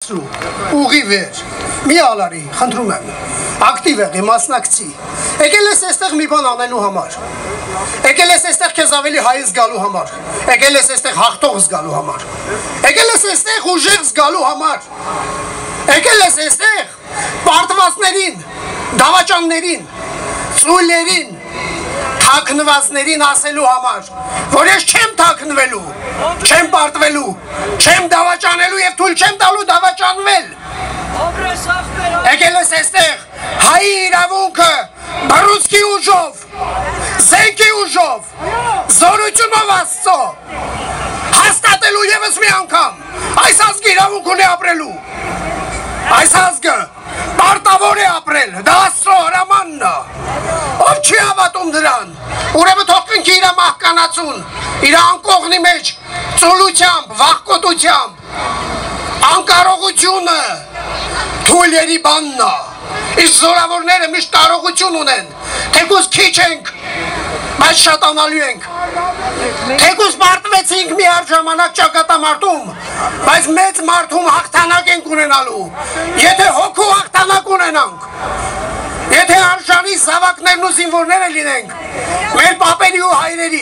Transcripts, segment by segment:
դարձրու, ուղի վեր, մի ալարի, խնդրում եմ, ակտիվ եղի, մասնակցի, եկել ես այստեղ մի բան անելու համար, եկել ես այստեղ քեզ ավելի հայ զգալու համար, եկել ես այստեղ հաղթող զգալու համար, եկել ես այստեղ ուժեղ զգալու համար, եկել ես այստեղ պարտվածներին, դավաճաններին, ծույլերին, թաքնվածներին ասելու համար, որ ես չեմ թաքնվելու, չեմ պարտվելու, չեմ դավաճանելու և թույլ չեմ տալու դավաճանվել։ Եկել ես այստեղ հայի իրավունքը բռուցքի ուժով, զենքի ուժով, զորությունով Աստծո, հաստատելու ևս մի անգամ, այս ազգը իրավունք ունի ապրելու, այս ազգը պարտավոր է ապրել, դա Աստծո հրամանն է, ով չի հավատում դրան, ուրեմն թող կնքի իր մահկանացուն, իր անկողնի մեջ ծուլությամբ, վախկոտությամբ, անկարողությունը թույլերի բանն է, իսկ զորավորները միշտ կարողություն ունեն, թեկուզ քիչ ենք, բայց շատանալու ենք, թեկուզ պարտվեցինք մի հատ ժամանակ ճակատամարտում, բայց մեծ մարդում հաղթանակ ենք ունենալու, եթե հոգու հաղթանակ ունենանք, եթե արժանի զավակներն ու զինվորները լինենք, մեր պապերի ու հայրերի,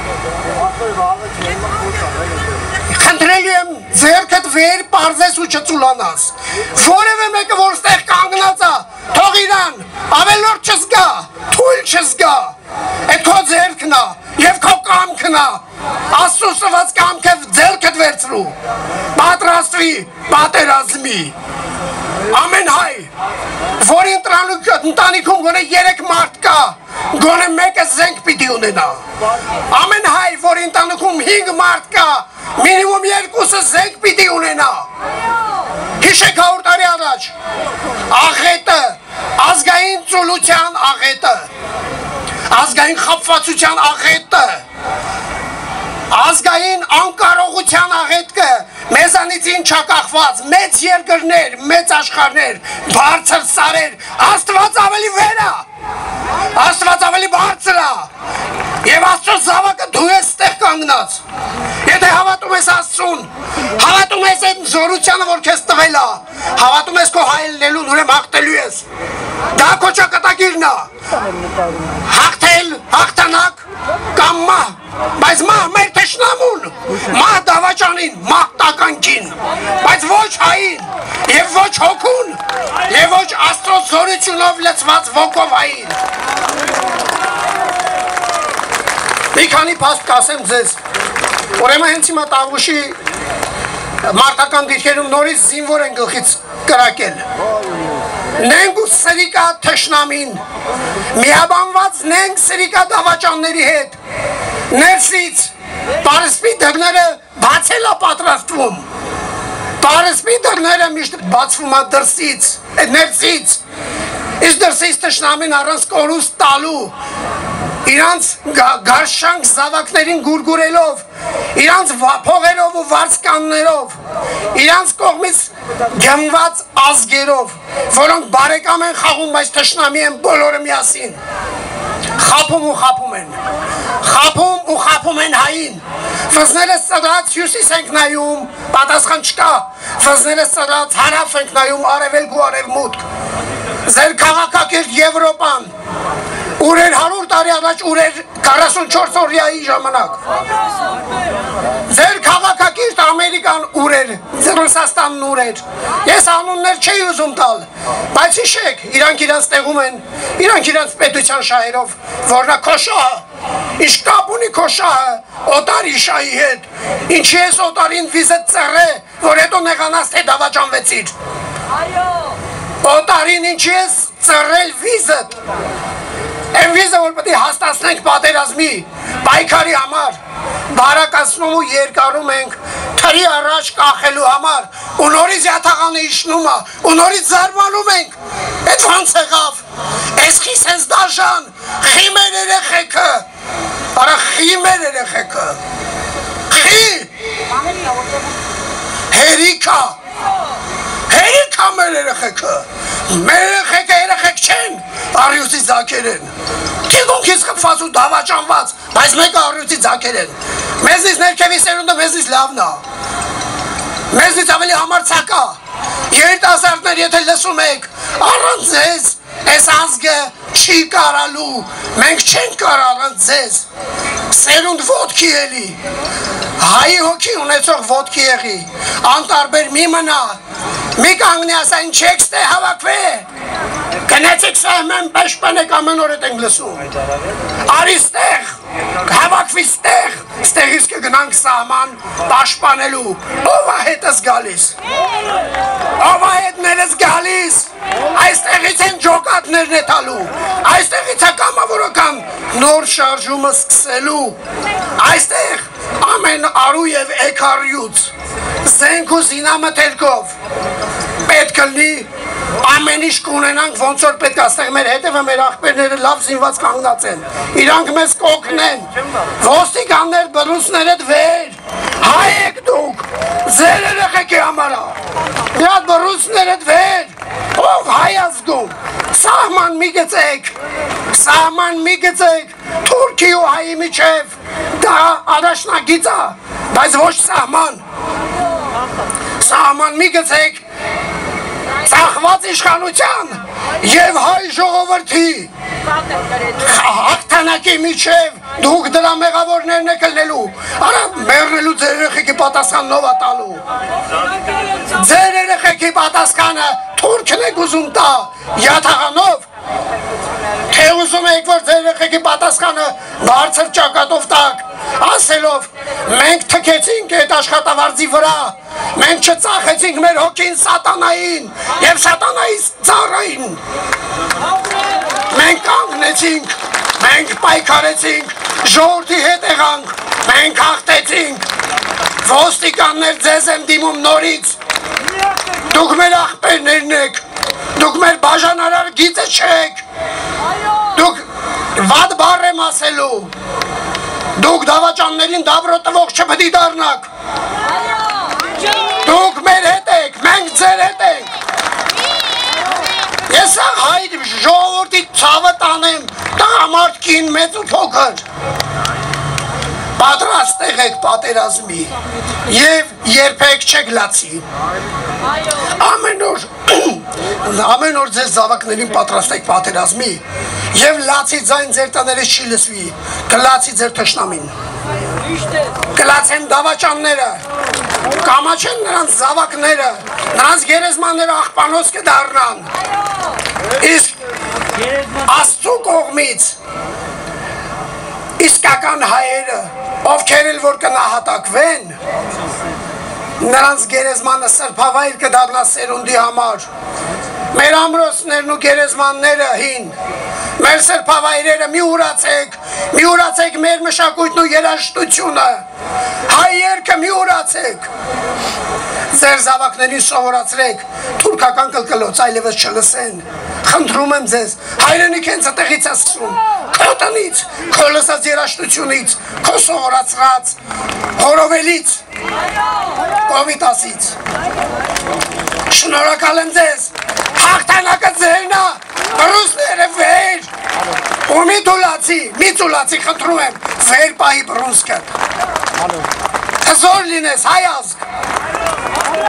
խնդրելու եմ ձերքդ վեր պարզես ու չծուլանաս, որևէ մեկը որ ստեղ կանգնած է, թող իրան, ավելորդ չզգա, թույլ չզգա, այդ քո ձերքն է և քո կամքն է, Աստծո սված կամքը ձերքդ վերցրու, պատրաստվի պատերազմի, ամեն հայ, որ ընտանիքում գոնե 3 մարդ կա, գոնե մեկը զենք պիտի ունենա, ամեն հայ, որ ընտանիքում 5 մարդ կա, մինիմում 2-ը զենք պիտի ունենա, հիշեք 100 տարի առաջ, աղետը, ազգային ծուլության աղետը, ազգային խապվածության աղետը, ազգային անկարողության աղետքը, մեզանից ինչ չակախված, մեծ երկրներ, մեծ աշխարհներ, բարձր սարեր, Աստված ավելի վեր է, Աստված ավելի բարձր է, և Աստծո զավակը դու ես ստեղ կանգնած, եթե հավատում ես Աստծուն, հավատում ես այդ զորությանը, որ քեզ տվել է, հավատում ես քո հայելնելուն, ուրեմն հաղթելու ես, դա քո ճակատագիրն է, հաղթել, հաղթանակ կամ մահ, բայց մահ մեր թշնամուն, մահ դավաճանին, մահ տականքին, բայց ոչ հային, և ոչ հոգուն, և ոչ Աստծո զորությունով լցված ոգով հային։ Մի քանի փաստ կասեմ ձեզ, ուրեմն հենց հիմա Տավուշի մարտական դիրքերում նորից զինվոր են գլխից կրակել, նենք ու սրիկա թշնամին, միաբանված նենք սրիկա դավաճանների հետ, ներսից պարսպի դռները բացել է պատրաստվում, պարսպի դռները միշտ բացվում է դրսից, ներսից, իսկ դրսից թշնամին առանց կորուստ տալու, իրանց գարշանք զավակներին գուրգուրելով, իրանց փողերով ու վարձկաններով, իրանց կողմից գնված ազգերով, որոնք բարեկամ են խաղում, բայց թշնամի են բոլորը միասին, խապում ու խապում են, խապում ու խապում են հային, վզներս ծրած հյուսիս ենք նայում, պատասխան չկա, վզներս ծրած հարավ ենք նայում, արևելք ու արևմուտք, ձեր քաղաքակիրթ Եվրոպան, ուրեր 100 տարի առաջ, ուրեր 44 օրյայի ժամանակ, ձեր քաղաքակիրթ Ամերիկան ուրեր, Ռուսաստանն ուրեր, ես անուններ չէի ուզում տալ, բայց հիշեք, իրանք իրանց տեղում են, իրանք իրանց պետության շահերով, որնա քո շահը, ինչ կապ ունի քո շահը, օտարի շահի հետ, ինչի ես օտարին վիզը ծռե, որ հետո նեղանաս թե դավաճանվեցիր, օտարին ինչի ես ծռել վիզըտ, Այն վիզը, որ պետք է հաստատենք պատերազմի, պայքարի համար, բարակացնում ու երկարում ենք, թրի առաջ կախելու համար, ու նորից յաթաղանը իջնում է, ու նորից զարմանում ենք, այդ ոնց եղավ, այս խիս հենց դաշան, խի մեր երեխեքը, արա խի մեր երեխեքը, խի, հերիքա, հերիքա մեր երեխեքը, մեր երեխեքը երեխեք չեն, առյուծի ձակեր են, թիկունքից խփված ու դավաճանված, բայց մեկը առյուծի ձակեր են, մեզնից ներքևի սերունդը մեզնից լավն է, մեզնից ավելի համարձակ է, եթե լսում եք, առանց ձեզ այս ազգը չի կարալու, մենք չենք կարող առանց ձեզ, սերունդ ոտքի էլի, հայի հոգի ունեցող ոտքի եղի, անտարբեր մի մնա, մի կանգնի ասային չեք ստե հավաքվե, գնացեք սահման պաշտպանեք ամեն օր ենք լսում, արի ստեղ, հավաքվի ստեղ, ստեղից կգնանք սահման պաշտպանելու, ով է հետս գալիս, ով է հետներս գալիս, այստեղից են ջոկատներն է տալու, այստեղից է կամավորական նոր շարժումը սկսելու, այստեղ ամեն արու և էքարյուց, զենք ու զինամթերքով, պետք կլնի ամեն ինչ կունենանք ոնց որ պետք աստեղ մեր հետևը մեր աղբերները լավ զինված կանգնած են, իրանք մեզ կօգնեն, ոստիկաններ բռունցներ հետ վեր, հայ եք դուք, ձեր երեխեքի համար մի հատ բռունցներ հետ վեր, ով հայ ազգում, սահման մի գծեք, Թուրքի ու հայի միջև, դա առաջնագիծ է, բայց ոչ սահման մի գծեք, ծախված իշխանության և հայ ժողովրդի հաղթանակի միջև դուք դրա մեղավորներն եք ելնելու, արա մեռնելու ձեր երեխեքի պատասխանով է տալու, ձեր երեխեքի պատասխանը թուրքն եք ուզում տա յաթաղանով, թե ուզում եք որ ձեր երեխեքի պատասխանը բարձր ճակատով տակ, ասելով մենք թքեցինք այդ աշխատավարձի վրա, մենք չծախեցինք մեր հոգին սատանային և սատանայի ծառային, մենք կանգնեցինք, մենք պայքարեցինք, ժողովրդի հետ եղանք, մենք հաղթեցինք, ոստիկաններ ձեզ եմ դիմում նորից, դուք մեր աղբերներն եք, դուք մեր բաժանարար գիծը չեք, դուք վատ բառ եմ ասելու, դուք դավաճաններին դաբրո տվող չպետք է դառնաք, դուք մեր հետ եք, մենք ձեր հետ ենք, ես հայ ժողովրդի ցավը տանեմ, տղամարդ կին մեծ ու փոքր, պատրաստ եղեք պատերազմի և երբեք չեք լացի, ամեն օր ձեզ զավակներին պատրաստ եք պատերազմի և լացի ձայն ձեր տներից չի լսվի, կլացի ձեր թշնամին, կլացեն դավաճանները, կամաչեն նրանց զավակները, նրանց գերեզմանները աղբանոց կդառնան, իսկ Աստծու կողմից իսկական հայերը, ովքեր էլ որ կնահատակվեն, նրանց գերեզմանը սրբավայր կդառնա սերունդի համար, մեր ամրոցներն ու գերեզմանները հին, մեր սրբավայրերը մի ուրացեք մեր մշակույթն ու երաժշտությունը, հայ երգը մի ուրացեք, ձեր զավակներին սովորացրեք, թուրքական կլկլոց այլևս չլսեն, խնդրում եմ ձեզ, հայրենիք հենց այդտեղից է սկսում, քո տնից, քո լսած երաժշտությունից, քո սովորացրած հորովելից, կովիտասից, շնորհակալ եմ ձեզ, հաղթանակը ձերն է, բռունցքները վեր, ու մի ծուլացի, խնդրում եմ, վեր պահի բռունցքդ, հզոր լինես, հայ ազգ,